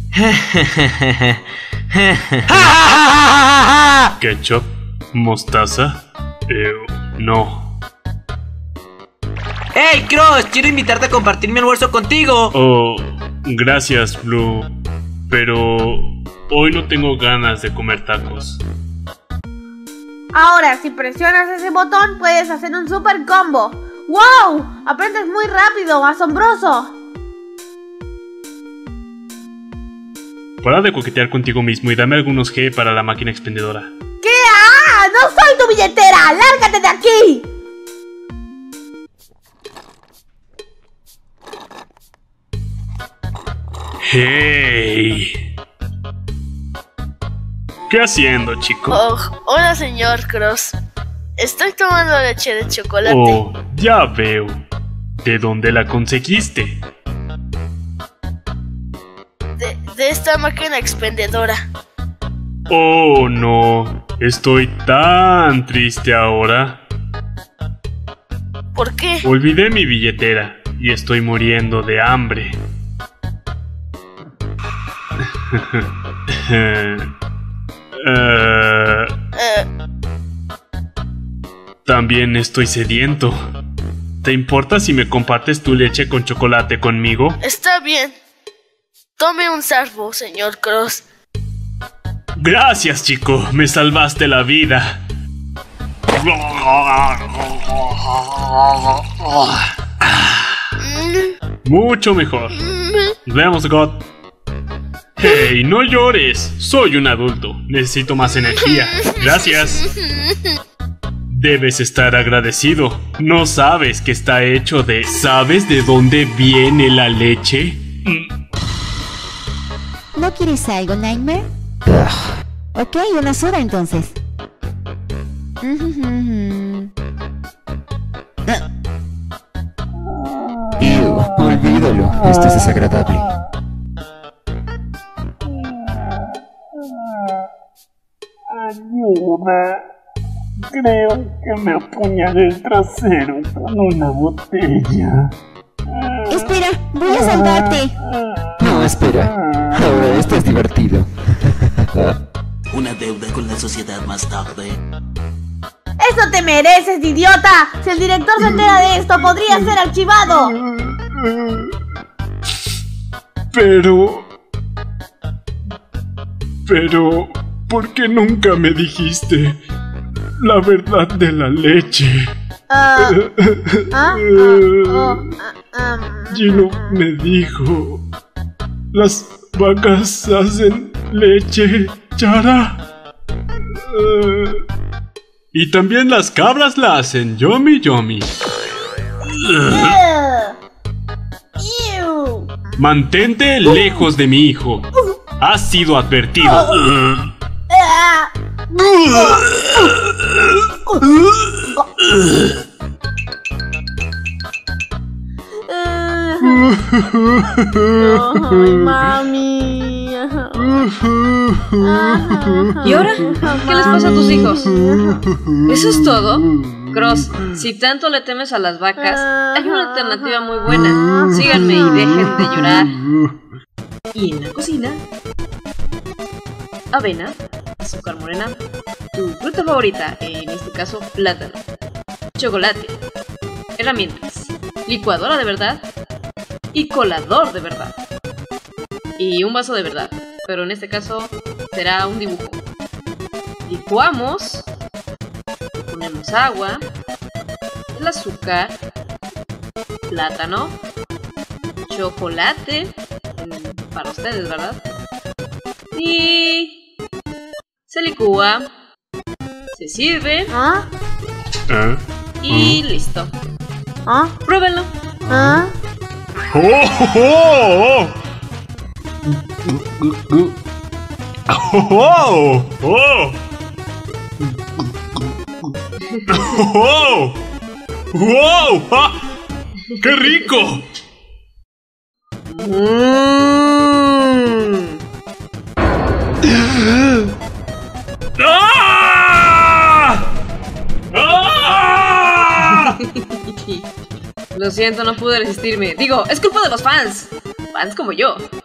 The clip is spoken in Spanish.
¿Ketchup? ¿Mostaza? No. ¡Hey, Cross! Quiero invitarte a compartir mi almuerzo contigo. Oh, gracias, Blue. Pero hoy no tengo ganas de comer tacos. Ahora, si presionas ese botón, puedes hacer un super combo. ¡Wow! Aprendes muy rápido, asombroso. Para de coquetear contigo mismo y dame algunos G para la máquina expendedora. ¿Qué? ¡Ah! ¡No soy tu billetera! ¡Lárgate de aquí! ¡Hey! ¿Qué haciendo, chico? Oh, hola, señor Cross. Estoy tomando leche de chocolate. Oh, ya veo. ¿De dónde la conseguiste? De esta máquina expendedora. Oh, no. Estoy tan triste ahora. ¿Por qué? Olvidé mi billetera y estoy muriendo de hambre. También estoy sediento. ¿Te importa si me compartes tu leche con chocolate conmigo? Está bien. Tome un sorbo, señor Cross. Gracias, chico. Me salvaste la vida. Mucho mejor. Veamos, God. Hey, no llores. Soy un adulto. Necesito más energía. Gracias. Debes estar agradecido. No sabes que está hecho de... ¿Sabes de dónde viene la leche? ¿No quieres algo, Nightmare? Ok, una soda entonces. Olvídalo. Esto es desagradable. Ayuda. Creo que me apuñalé el trasero con una botella. Espera, voy a salvarte. No, espera. Ahora esto es divertido. Una deuda con la sociedad más tarde. ¡Eso te mereces, idiota! Si el director se entera de esto, podría ser archivado. Pero... ¿por qué nunca me dijiste la verdad de la leche? Gino me dijo... las vacas hacen leche, Chara. Y también las cabras la hacen, Yomi Yomi. Mantente lejos de mi hijo. Has sido advertido. Ay, mami. ¿Y ahora? ¿Qué les pasa a tus hijos? ¿Eso es todo? Cross, si tanto le temes a las vacas, hay una alternativa muy buena. Síganme y dejen de llorar. Y en la cocina, avena, azúcar morena, tu fruta favorita, en este caso plátano, chocolate, herramientas, licuadora de verdad y colador de verdad. Y un vaso de verdad, pero en este caso será un dibujo. Licuamos, ponemos agua, el azúcar, plátano, chocolate, para ustedes, ¿verdad? Y se licúa, se sirve y listo. Pruébenlo. ¡Wow! ¡Qué rico! Lo siento, no pude resistirme. Digo, es culpa de los fans. Fans como yo.